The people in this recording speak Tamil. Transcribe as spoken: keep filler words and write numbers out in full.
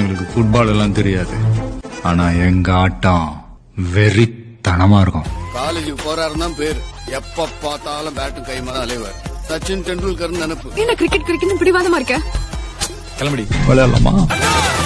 எங்களுக்கு ஃபுட்பால் எல்லாம் தெரியாது. ஆனா எங்க ஆட்டம் வெறித்தனமா இருக்கும். காலேஜுக்கு போறாருன்னா பேரு, எப்ப பார்த்தாலும் பேட்டும் கைமா தான் அலைவார். சச்சின் டெண்டுல்கர் நினைப்பு. என்ன கிரிக்கெட் கிரிக்கெட் பிடிவாதமா இருக்க? கிளம்படி விளையாடலாமா?